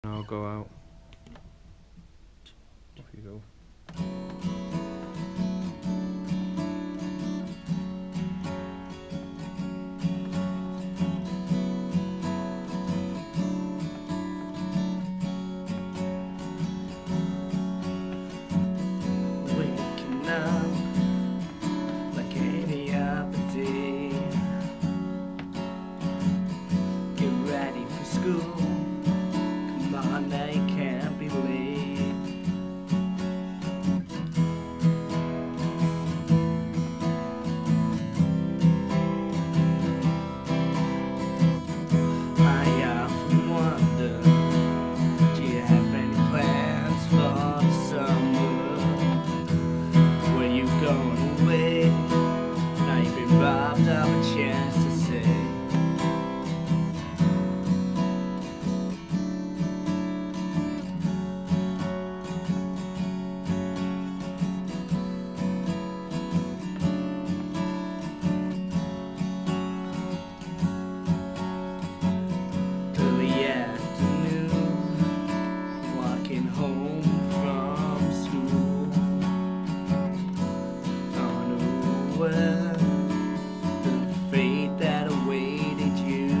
I'll go out. Off you go. Waking up like any other day. Get ready for school. Come on, now you can't be late. I often wonder, do you have any plans for the summer? Where you going away? Now you've been robbed of a chance to say. Early afternoon, walking home from school, unaware the fate that awaited you.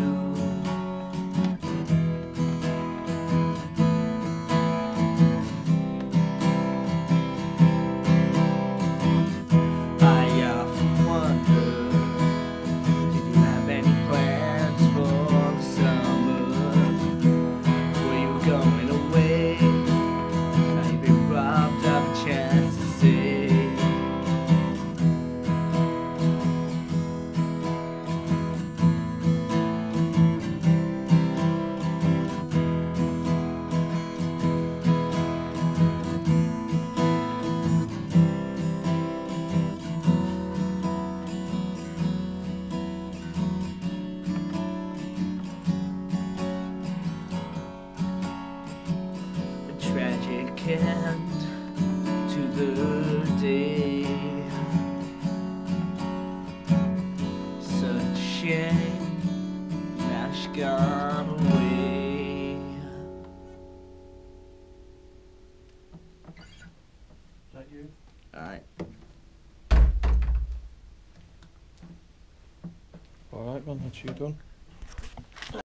I often wonder, did you have any plans for the summer? Were you going away? Now you've been robbed of a chance to say. Tragic end to the day. Such a shame, now she's gone away. Is that you? Alright. Alright man, that's you done.